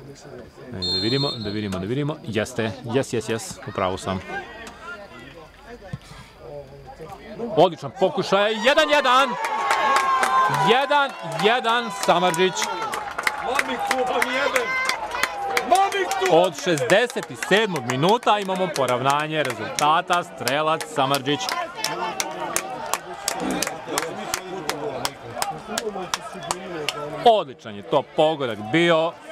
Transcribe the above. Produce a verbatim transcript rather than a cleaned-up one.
Da vidimo, da vidimo, da vidimo. Jeste, jes, jes, jes, upravo sam. Odličan pokušaj, jedan jedan! jedan jedan, Samardžić. Od šezdeset sedmog minuta imamo poravnanje rezultata, strelac Samardžić. Odličan je to pogodak bio.